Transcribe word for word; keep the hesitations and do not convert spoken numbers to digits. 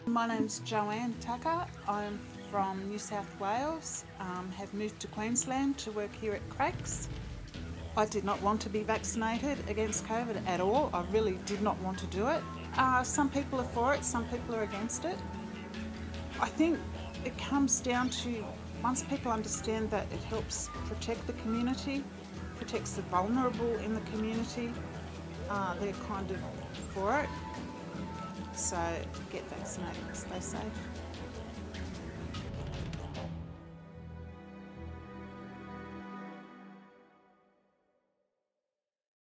My name's Joanne Tucker. I'm from New South Wales, um, have moved to Queensland to work here at Craig's. I did not want to be vaccinated against COVID at all. I really did not want to do it. Uh, some people are for it, some people are against it. I think it comes down to, once people understand that it helps protect the community, protects the vulnerable in the community, uh, they're kind of for it. So get vaccinated, stay safe.